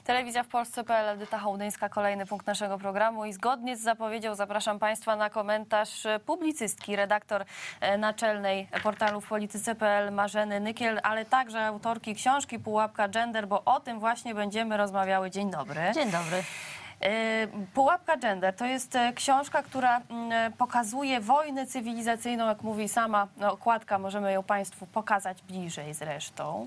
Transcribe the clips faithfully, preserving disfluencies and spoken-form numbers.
Telewizja w Polsce kropka pe el, Edyta Hołdyńska, kolejny punkt naszego programu i zgodnie z zapowiedzią zapraszam Państwa na komentarz publicystki, redaktor naczelnej portalu w polityce kropka pe el Marzeny Nykiel, ale także autorki książki Pułapka Gender, bo o tym właśnie będziemy rozmawiały. Dzień dobry. Dzień dobry. Pułapka Gender to jest książka, która pokazuje wojnę cywilizacyjną, jak mówi sama okładka, możemy ją Państwu pokazać bliżej zresztą.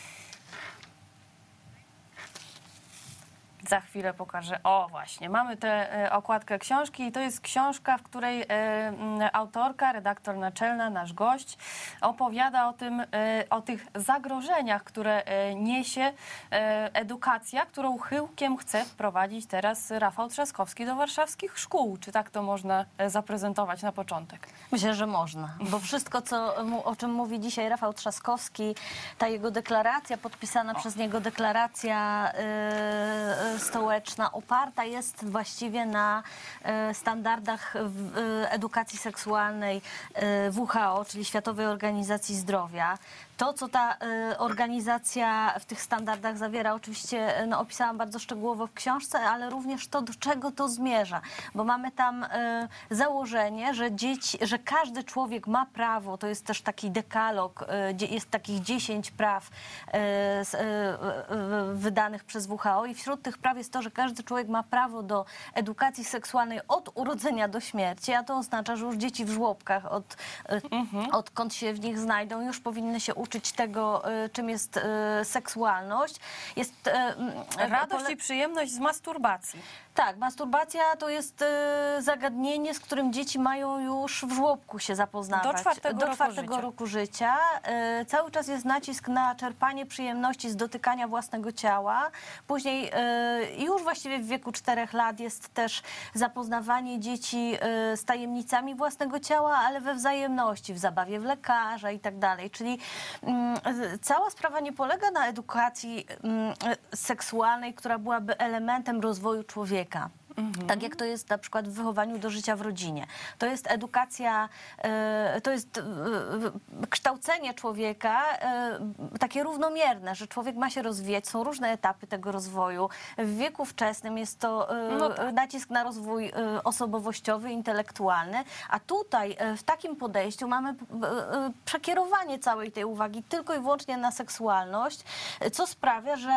Za chwilę pokażę. O, właśnie, mamy tę okładkę książki i to jest książka, w której autorka, redaktor naczelna, nasz gość, opowiada o tym, o tych zagrożeniach, które niesie edukacja, którą chyłkiem chce wprowadzić teraz Rafał Trzaskowski do warszawskich szkół. Czy tak to można zaprezentować na początek? Myślę, że można, bo wszystko, co, o czym mówi dzisiaj Rafał Trzaskowski, ta jego deklaracja, podpisana o. przez niego deklaracja yy, stołeczna, oparta jest właściwie na yy, standardach yy, edukacji seksualnej yy, W H O, czyli Światowej Organizacji Zdrowia. To, co ta y, organizacja w tych standardach zawiera, oczywiście no, opisałam bardzo szczegółowo w książce, ale również to, do czego to zmierza. Bo mamy tam y, założenie, że, dzieci, że każdy człowiek ma prawo, to jest też taki dekalog, y, jest takich dziesięć praw y, y, y, wydanych przez W H O i wśród tych praw jest to, że każdy człowiek ma prawo do edukacji seksualnej od urodzenia do śmierci, a to oznacza, że już dzieci w żłobkach, od, y, mhm. odkąd się w nich znajdą, już powinny się uczyć tego, czym jest seksualność. Jest radość i przyjemność z masturbacji. Tak, masturbacja to jest zagadnienie, z którym dzieci mają już w żłobku się zapoznawać. Do czwartego, Do roku, czwartego życia. roku życia. Cały czas jest nacisk na czerpanie przyjemności z dotykania własnego ciała. Później już właściwie w wieku czterech lat jest też zapoznawanie dzieci z tajemnicami własnego ciała, ale we wzajemności, w zabawie w lekarza i tak dalej. Czyli cała sprawa nie polega na edukacji seksualnej, która byłaby elementem rozwoju człowieka. Mhm. Tak jak to jest na przykład w wychowaniu do życia w rodzinie. To jest edukacja, to jest kształcenie człowieka takie równomierne, że człowiek ma się rozwijać, są różne etapy tego rozwoju. W wieku wczesnym jest to no tak. nacisk na rozwój osobowościowy, intelektualny, a tutaj w takim podejściu mamy przekierowanie całej tej uwagi tylko i wyłącznie na seksualność, co sprawia, że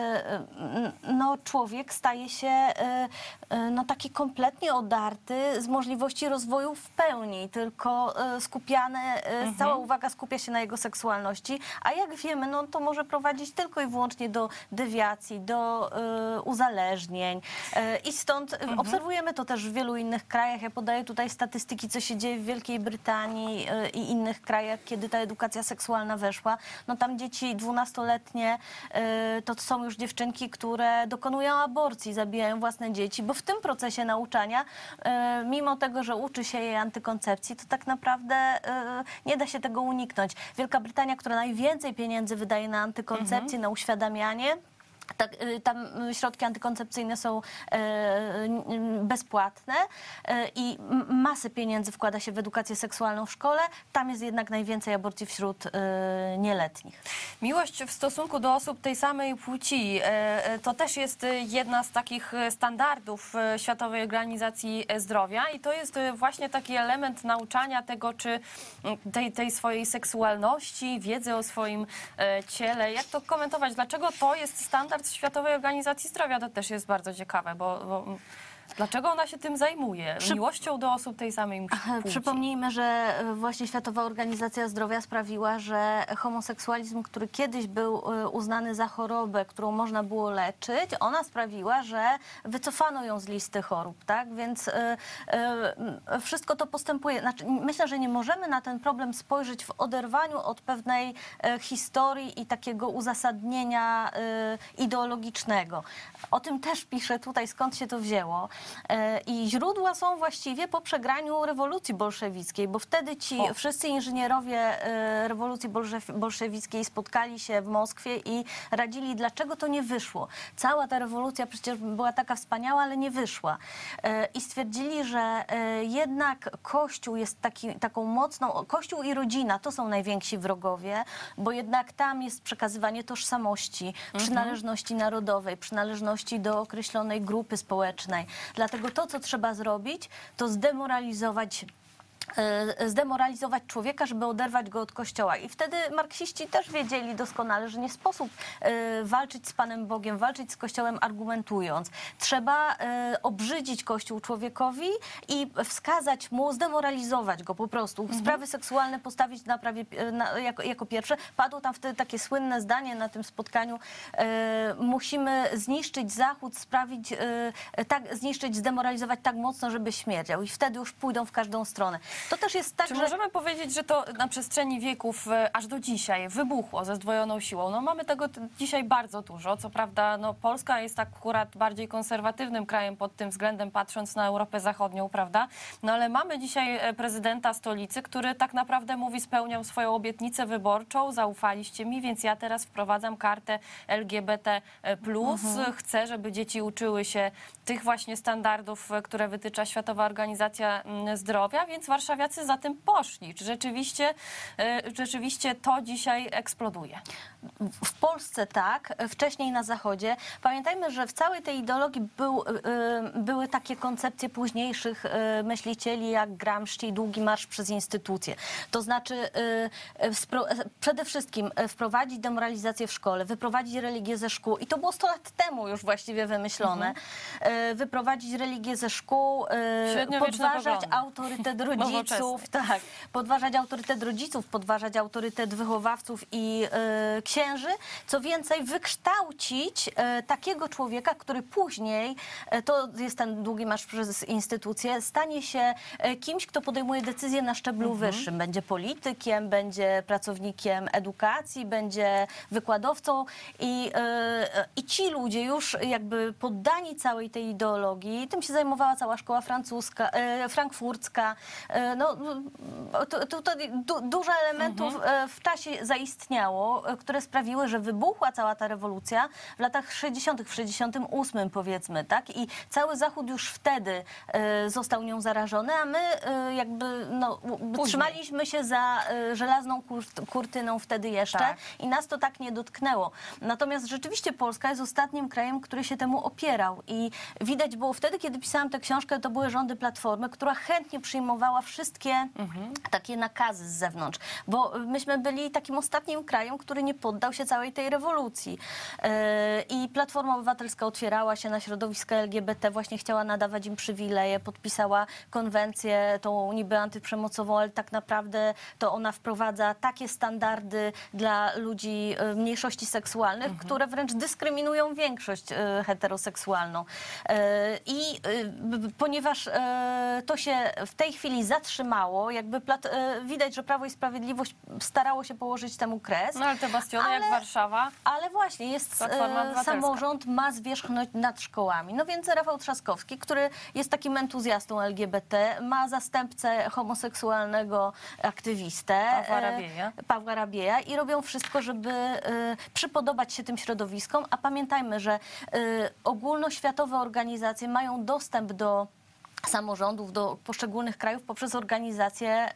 no, człowiek staje się no taki kompletnie odarty z możliwości rozwoju w pełni, tylko skupiane, mhm. cała uwaga skupia się na jego seksualności, a jak wiemy, no to może prowadzić tylko i wyłącznie do dewiacji, do y, uzależnień y, i stąd mhm. obserwujemy to też w wielu innych krajach. Ja podaję tutaj statystyki, co się dzieje w Wielkiej Brytanii y, i innych krajach, kiedy ta edukacja seksualna weszła. No tam dzieci dwunastoletnie y, to są już dziewczynki, które dokonują aborcji, zabijają własne dzieci, bo w tym procesie nauczania, mimo tego, że uczy się jej antykoncepcji, to tak naprawdę nie da się tego uniknąć. Wielka Brytania, która najwięcej pieniędzy wydaje na antykoncepcję, mhm. na uświadamianie, tak, tam środki antykoncepcyjne są e, bezpłatne e, i masę pieniędzy wkłada się w edukację seksualną w szkole. Tam jest jednak najwięcej aborcji wśród e, nieletnich. Miłość w stosunku do osób tej samej płci e, to też jest jedna z takich standardów Światowej Organizacji Zdrowia i to jest właśnie taki element nauczania tego, czy tej, tej swojej seksualności, wiedzy o swoim e, ciele. Jak to komentować? Dlaczego to jest standard Światowej Organizacji Zdrowia? To też jest bardzo ciekawe, bo, bo dlaczego ona się tym zajmuje? Przy... Miłością do osób tej samej płci. Przypomnijmy, że właśnie Światowa Organizacja Zdrowia sprawiła, że homoseksualizm, który kiedyś był uznany za chorobę, którą można było leczyć, ona sprawiła, że wycofano ją z listy chorób, tak? Więc y, y, wszystko to postępuje. Znaczy, myślę, że nie możemy na ten problem spojrzeć w oderwaniu od pewnej y, historii i takiego uzasadnienia y, ideologicznego. O tym też piszę tutaj, skąd się to wzięło. I źródła są właściwie po przegraniu rewolucji bolszewickiej, bo wtedy ci o. wszyscy inżynierowie rewolucji bolszewickiej spotkali się w Moskwie i radzili, dlaczego to nie wyszło. Cała ta rewolucja przecież była taka wspaniała, ale nie wyszła. I stwierdzili, że jednak Kościół jest taki, taką mocną... Kościół i rodzina to są najwięksi wrogowie, bo jednak tam jest przekazywanie tożsamości, mhm. przynależności narodowej, przynależności do określonej grupy społecznej. Dlatego to, co trzeba zrobić, to zdemoralizować zdemoralizować człowieka, żeby oderwać go od Kościoła. I wtedy marksiści też wiedzieli doskonale, że nie sposób walczyć z Panem Bogiem, walczyć z Kościołem argumentując. Trzeba obrzydzić Kościół człowiekowi i wskazać mu, zdemoralizować go po prostu. Mhm. Sprawy seksualne postawić na prawie, na, jako, jako pierwsze. Padło tam wtedy takie słynne zdanie na tym spotkaniu. Musimy zniszczyć Zachód, sprawić, tak, zniszczyć, zdemoralizować tak mocno, żeby śmierdział. I wtedy już pójdą w każdą stronę. To też jest tak, Czy że... możemy powiedzieć, że to na przestrzeni wieków aż do dzisiaj wybuchło ze zdwojoną siłą? No mamy tego dzisiaj bardzo dużo. Co prawda no, Polska jest akurat bardziej konserwatywnym krajem pod tym względem, patrząc na Europę Zachodnią, prawda? No ale mamy dzisiaj prezydenta stolicy, który tak naprawdę mówi, spełniał swoją obietnicę wyborczą, zaufaliście mi, więc ja teraz wprowadzam kartę L G B T plus. Mhm. Chcę, żeby dzieci uczyły się tych właśnie standardów, które wytycza Światowa Organizacja Zdrowia, więc warszawiacy za tym poszli. Czy rzeczywiście, rzeczywiście to dzisiaj eksploduje? W Polsce tak, wcześniej na Zachodzie. Pamiętajmy, że w całej tej ideologii był, były takie koncepcje późniejszych myślicieli jak Gramsci, Długi Marsz przez instytucje. To znaczy przede wszystkim wprowadzić demoralizację w szkole, wyprowadzić religię ze szkół i to było sto lat temu już właściwie wymyślone. Mhm. Wyprowadzić religię ze szkół, podważać autorytet rodziców, tak, podważać autorytet rodziców, podważać autorytet wychowawców i e, księży. Co więcej, wykształcić e, takiego człowieka, który później, e, to jest ten długi marsz przez instytucje, stanie się e, kimś, kto podejmuje decyzje na szczeblu mhm. wyższym. Będzie politykiem, będzie pracownikiem edukacji, będzie wykładowcą i, e, i ci ludzie już jakby poddani całej tej ideologii, tym się zajmowała cała szkoła francuska, e, frankfurcka. No, to, to, to du, dużo elementów mhm. w czasie zaistniało, które sprawiły, że wybuchła cała ta rewolucja w latach sześćdziesiątych, w sześćdziesiątym ósmym powiedzmy, tak? I cały Zachód już wtedy e, został nią zarażony, a my e, jakby no, trzymaliśmy się za e, żelazną kur, kurtyną wtedy jeszcze tak. i nas to tak nie dotknęło. Natomiast rzeczywiście Polska jest ostatnim krajem, który się temu opierał i widać było wtedy, kiedy pisałam tę książkę, to były rządy Platformy, która chętnie przyjmowała wszystkie mhm. takie nakazy z zewnątrz, bo myśmy byli takim ostatnim krajem, który nie poddał się całej tej rewolucji. Yy, I Platforma Obywatelska otwierała się na środowiska L G B T, właśnie chciała nadawać im przywileje, podpisała konwencję tą niby antyprzemocową, ale tak naprawdę to ona wprowadza takie standardy dla ludzi yy, mniejszości seksualnych, mhm. które wręcz dyskryminują większość yy, heteroseksualną. Yy, I yy, ponieważ yy, to się w tej chwili zatrzymało, jakby plat, widać, że Prawo i Sprawiedliwość starało się położyć temu kres. No ale te bastiony ale, jak Warszawa. Ale właśnie jest e, samorząd ma zwierzchność nad szkołami. No więc Rafał Trzaskowski, który jest takim entuzjastą L G B T, ma zastępcę homoseksualnego aktywistę. Pawła Rabieja. E, Pawła Rabieja i robią wszystko, żeby e, przypodobać się tym środowiskom, a pamiętajmy, że e, ogólnoświatowe organizacje mają dostęp do samorządów, do poszczególnych krajów poprzez organizacje e,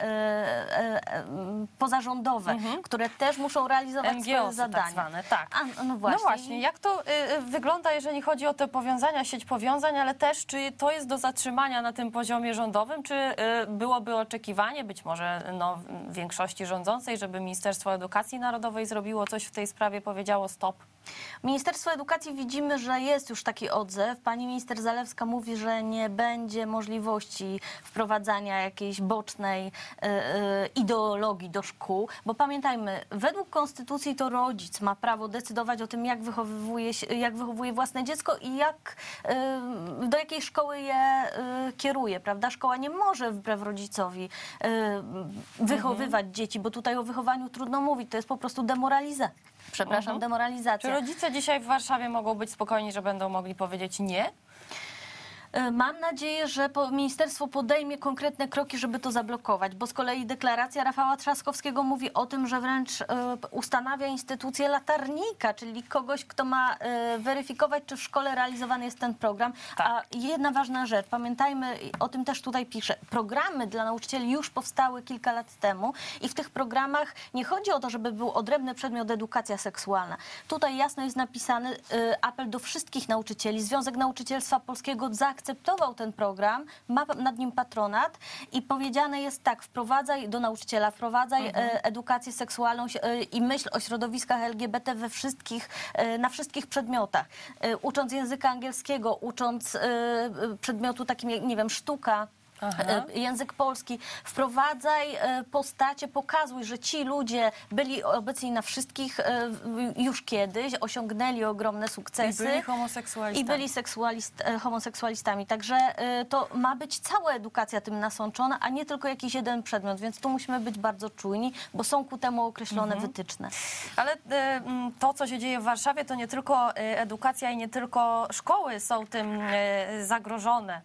e, pozarządowe, mhm. które też muszą realizować N G O swoje zadania. Tak zwane, tak. A, no, właśnie. no właśnie, jak to y, wygląda, jeżeli chodzi o te powiązania, sieć powiązań, ale też czy to jest do zatrzymania na tym poziomie rządowym, czy y, byłoby oczekiwanie, być może no, większości rządzącej, żeby Ministerstwo Edukacji Narodowej zrobiło coś w tej sprawie, powiedziało stop? Ministerstwo Edukacji widzimy, że jest już taki odzew. Pani minister Zalewska mówi, że nie będzie możliwości wprowadzania jakiejś bocznej y, y, ideologii do szkół, bo pamiętajmy, według konstytucji to rodzic ma prawo decydować o tym, jak wychowuje, się, jak wychowuje własne dziecko i jak, y, do jakiej szkoły je y, kieruje, prawda? Szkoła nie może wbrew rodzicowi y, wychowywać mhm. dzieci, bo tutaj o wychowaniu trudno mówić, to jest po prostu demoralizacja. Przepraszam, mhm. demoralizacja. Czy rodzice dzisiaj w Warszawie mogą być spokojni, że będą mogli powiedzieć nie? Mam nadzieję, że ministerstwo podejmie konkretne kroki, żeby to zablokować, bo z kolei deklaracja Rafała Trzaskowskiego mówi o tym, że wręcz ustanawia instytucję latarnika, czyli kogoś, kto ma weryfikować, czy w szkole realizowany jest ten program. Tak. A jedna ważna rzecz, pamiętajmy, o tym też tutaj piszę, programy dla nauczycieli już powstały kilka lat temu i w tych programach nie chodzi o to, żeby był odrębny przedmiot edukacja seksualna. Tutaj jasno jest napisany apel do wszystkich nauczycieli. Związek Nauczycielstwa Polskiego zaakceptował ten program, ma nad nim patronat i powiedziane jest tak, wprowadzaj do nauczyciela, wprowadzaj mhm. edukację seksualną i myśl o środowiskach L G B T we wszystkich, na wszystkich przedmiotach. Ucząc języka angielskiego, ucząc przedmiotu takim, nie wiem, sztuka, Aha. język polski, wprowadzaj postacie, pokazuj, że ci ludzie byli obecni na wszystkich już kiedyś, osiągnęli ogromne sukcesy. I byli homoseksualistami. I byli seksualist, homoseksualistami. Także to ma być cała edukacja tym nasączona, a nie tylko jakiś jeden przedmiot, więc tu musimy być bardzo czujni, bo są ku temu określone mhm. wytyczne. Ale to, co się dzieje w Warszawie, to nie tylko edukacja i nie tylko szkoły są tym zagrożone.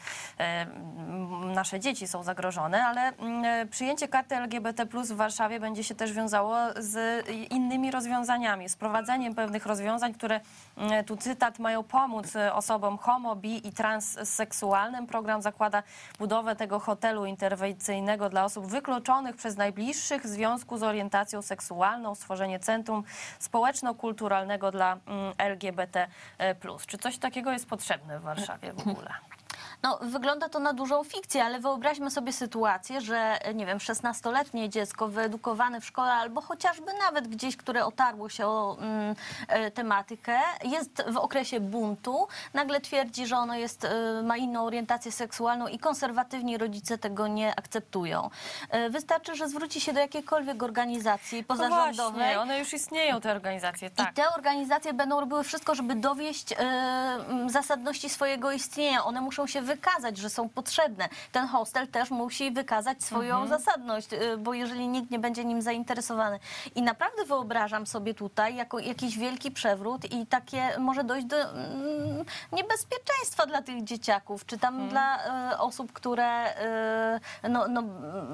Nasze dzieci są zagrożone, ale przyjęcie karty L G B T plus w Warszawie będzie się też wiązało z innymi rozwiązaniami, z prowadzeniem pewnych rozwiązań, które, tu cytat, mają pomóc osobom homo, bi i transseksualnym. Program zakłada budowę tego hotelu interwencyjnego dla osób wykluczonych przez najbliższych w związku z orientacją seksualną, stworzenie centrum społeczno-kulturalnego dla L G B T plus. Czy coś takiego jest potrzebne w Warszawie w ogóle? No, wygląda to na dużą fikcję, ale wyobraźmy sobie sytuację, że, nie wiem, szesnastoletnie dziecko wyedukowane w szkole albo chociażby nawet gdzieś, które otarło się o mm, tematykę, jest w okresie buntu, nagle twierdzi, że ono jest, ma inną orientację seksualną i konserwatywni rodzice tego nie akceptują. Wystarczy, że zwróci się do jakiejkolwiek organizacji pozarządowej. No właśnie, one już istnieją, te organizacje, tak. I te organizacje będą robiły wszystko, żeby dowieść y, zasadności swojego istnienia. One muszą się wykazać, że są potrzebne. Ten hostel też musi wykazać swoją mhm. zasadność, bo jeżeli nikt nie będzie nim zainteresowany. I naprawdę wyobrażam sobie tutaj jako jakiś wielki przewrót i takie może dojść do mm, niebezpieczeństwa dla tych dzieciaków, czy tam mhm. dla y, osób, które y, no, no,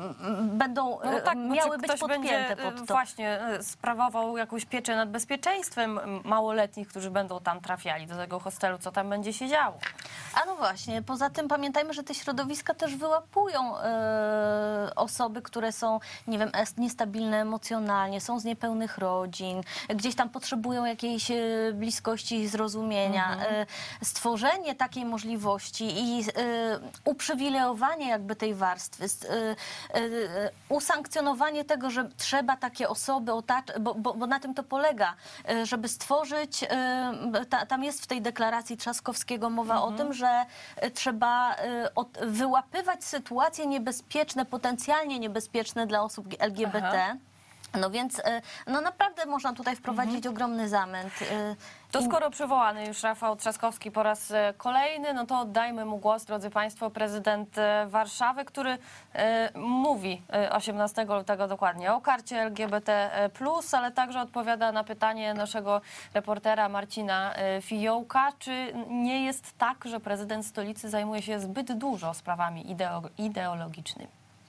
będą no tak, miały być podpięte będzie, pod to. Właśnie sprawował jakąś pieczę nad bezpieczeństwem małoletnich, którzy będą tam trafiali do tego hostelu, co tam będzie się działo. A no właśnie, poza tym pamiętajmy, że te środowiska też wyłapują e, osoby, które są, nie wiem, niestabilne emocjonalnie, są z niepełnych rodzin, gdzieś tam potrzebują jakiejś e, bliskości i zrozumienia. Mhm. E, stworzenie takiej możliwości i e, uprzywilejowanie jakby tej warstwy, e, e, usankcjonowanie tego, że trzeba takie osoby otaczać, bo, bo, bo na tym to polega, e, żeby stworzyć, e, ta, tam jest w tej deklaracji Trzaskowskiego mowa mhm. o tym, że trzeba wyłapywać sytuacje niebezpieczne, potencjalnie niebezpieczne dla osób L G B T. Aha. No więc no naprawdę można tutaj wprowadzić mhm. ogromny zamęt. To skoro przywołany już Rafał Trzaskowski po raz kolejny, no to oddajmy mu głos, drodzy Państwo, prezydent Warszawy, który mówi osiemnastego lutego dokładnie o karcie L G B T plus, ale także odpowiada na pytanie naszego reportera Marcina Fiołka, czy nie jest tak, że prezydent stolicy zajmuje się zbyt dużo sprawami ideologicznymi?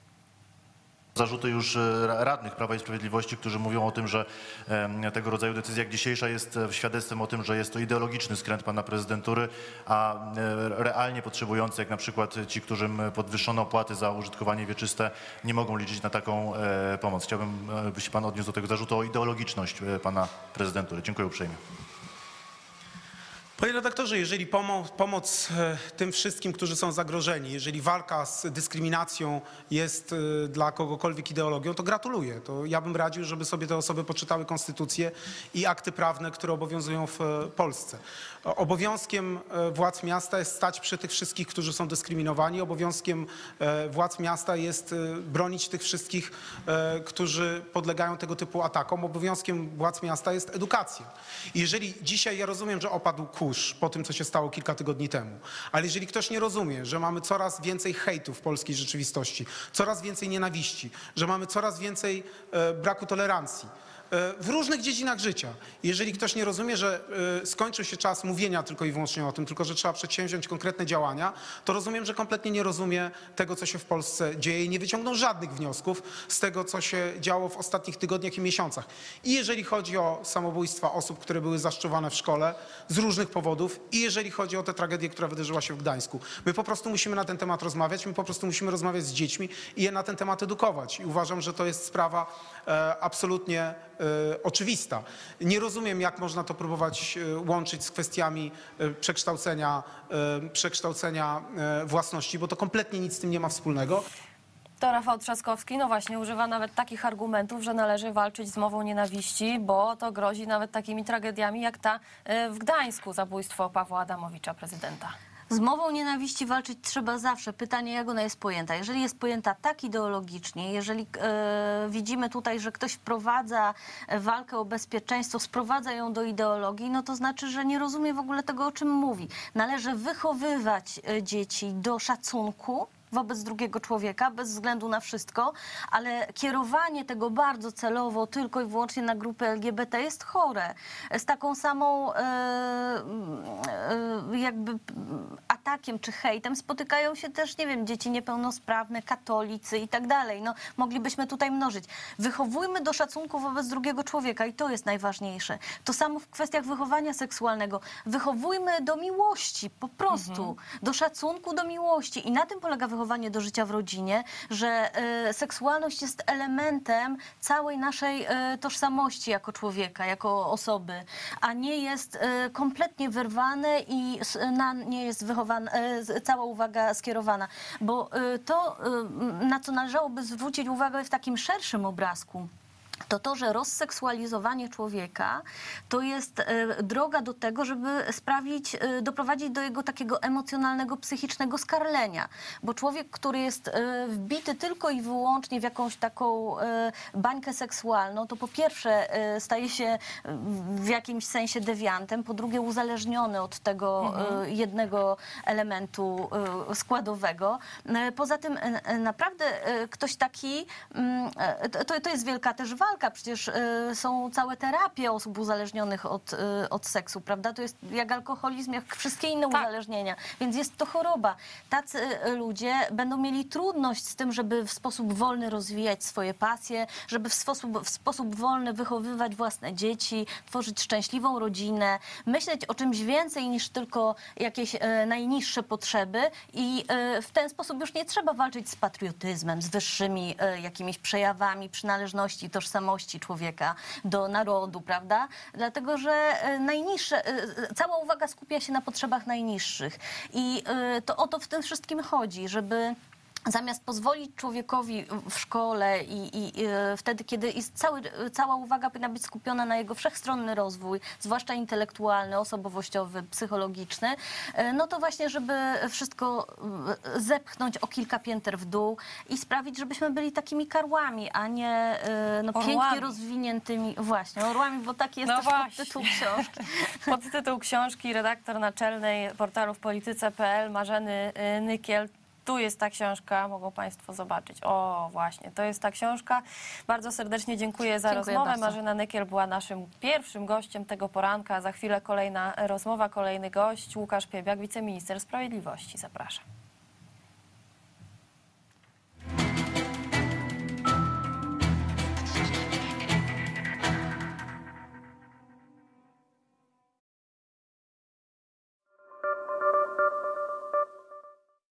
Zarzuty już radnych Prawa i Sprawiedliwości, którzy mówią o tym, że tego rodzaju decyzja jak dzisiejsza jest świadectwem o tym, że jest to ideologiczny skręt pana prezydentury, a realnie potrzebujący, jak na przykład ci, którym podwyższono opłaty za użytkowanie wieczyste, nie mogą liczyć na taką pomoc. Chciałbym, by się pan odniósł do tego zarzutu o ideologiczność pana prezydentury. Dziękuję uprzejmie. Panie redaktorze, jeżeli pomoc, pomoc tym wszystkim, którzy są zagrożeni, jeżeli walka z dyskryminacją jest dla kogokolwiek ideologią, to gratuluję. To ja bym radził, żeby sobie te osoby poczytały konstytucję i akty prawne, które obowiązują w Polsce. Obowiązkiem władz miasta jest stać przy tych wszystkich, którzy są dyskryminowani. Obowiązkiem władz miasta jest bronić tych wszystkich, którzy podlegają tego typu atakom. Obowiązkiem władz miasta jest edukacja. I jeżeli dzisiaj, ja rozumiem, że opadł kurz po tym, co się stało kilka tygodni temu, ale jeżeli ktoś nie rozumie, że mamy coraz więcej hejtu w polskiej rzeczywistości, coraz więcej nienawiści, że mamy coraz więcej braku tolerancji, w różnych dziedzinach życia. Jeżeli ktoś nie rozumie, że skończył się czas mówienia tylko i wyłącznie o tym, tylko że trzeba przedsięwziąć konkretne działania, to rozumiem, że kompletnie nie rozumie tego, co się w Polsce dzieje i nie wyciągnął żadnych wniosków z tego, co się działo w ostatnich tygodniach i miesiącach. I jeżeli chodzi o samobójstwa osób, które były zaszczuwane w szkole z różnych powodów i jeżeli chodzi o tę tragedię, która wydarzyła się w Gdańsku. My po prostu musimy na ten temat rozmawiać, my po prostu musimy rozmawiać z dziećmi i je na ten temat edukować. I uważam, że to jest sprawa e, absolutnie e, oczywista. Nie rozumiem, jak można to próbować e, łączyć z kwestiami e, przekształcenia, e, przekształcenia e, własności, bo to kompletnie nic z tym nie ma wspólnego. To Rafał Trzaskowski, no właśnie, używa nawet takich argumentów, że należy walczyć z mową nienawiści, bo to grozi nawet takimi tragediami jak ta e, w Gdańsku, zabójstwo Pawła Adamowicza, prezydenta. Z mową nienawiści walczyć trzeba zawsze. Pytanie, jak ona jest pojęta. Jeżeli jest pojęta tak ideologicznie, jeżeli e, widzimy tutaj, że ktoś wprowadza walkę o bezpieczeństwo, sprowadza ją do ideologii, no to znaczy, że nie rozumie w ogóle tego, o czym mówi. Należy wychowywać dzieci do szacunku wobec drugiego człowieka, bez względu na wszystko, ale kierowanie tego bardzo celowo tylko i wyłącznie na grupy L G B T jest chore. Z taką samą e, e, jakby atakiem czy hejtem spotykają się też, nie wiem, dzieci niepełnosprawne, katolicy i tak dalej. No, moglibyśmy tutaj mnożyć. Wychowujmy do szacunku wobec drugiego człowieka i to jest najważniejsze. To samo w kwestiach wychowania seksualnego. Wychowujmy do miłości, po prostu. Mhm. Do szacunku, do miłości. I na tym polega wychowanie do życia w rodzinie, że y, seksualność jest elementem całej naszej y, tożsamości jako człowieka, jako osoby, a nie jest y, kompletnie wyrwane i y, na nie jest wychowana, y, cała uwaga skierowana. Bo y, to, y, na co należałoby zwrócić uwagę w takim szerszym obrazku, to to, że rozseksualizowanie człowieka to jest e, droga do tego, żeby sprawić, e, doprowadzić do jego takiego emocjonalnego, psychicznego skarlenia. Bo człowiek, który jest e, wbity tylko i wyłącznie w jakąś taką e, bańkę seksualną, to po pierwsze e, staje się w jakimś sensie dewiantem, po drugie uzależniony od tego mhm. e, jednego elementu e, składowego. E, poza tym e, naprawdę e, ktoś taki, e, to, to jest wielka też walka. Przecież y, są całe terapie osób uzależnionych od, y, od seksu, prawda? To jest jak alkoholizm, jak wszystkie inne tak. uzależnienia. Więc jest to choroba. Tacy y, ludzie będą mieli trudność z tym, żeby w sposób wolny rozwijać swoje pasje, żeby w sposób, w sposób wolny wychowywać własne dzieci, tworzyć szczęśliwą rodzinę, myśleć o czymś więcej niż tylko jakieś y, najniższe potrzeby i y, w ten sposób już nie trzeba walczyć z patriotyzmem, z wyższymi y, jakimiś przejawami przynależności, tożsamości człowieka do narodu, prawda? Dlatego, że najniższe, cała uwaga skupia się na potrzebach najniższych. I to o to w tym wszystkim chodzi, żeby zamiast pozwolić człowiekowi w szkole i, i, i wtedy, kiedy jest cały, cała uwaga powinna być skupiona na jego wszechstronny rozwój, zwłaszcza intelektualny, osobowościowy, psychologiczny, no to właśnie, żeby wszystko zepchnąć o kilka pięter w dół i sprawić, żebyśmy byli takimi karłami, a nie no, pięknie rozwiniętymi, właśnie, orłami, bo taki jest no też właśnie. podtytuł książki. Podtytuł książki redaktor naczelnej portalu w polityce kropka p l Marzeny Nykiel. Tu jest ta książka, mogą Państwo zobaczyć. O, właśnie, to jest ta książka. Bardzo serdecznie dziękuję za dziękuję rozmowę. bardzo. Marzena Nykiel była naszym pierwszym gościem tego poranka. Za chwilę kolejna rozmowa, kolejny gość. Łukasz Piebiak, wiceminister sprawiedliwości. Zapraszam.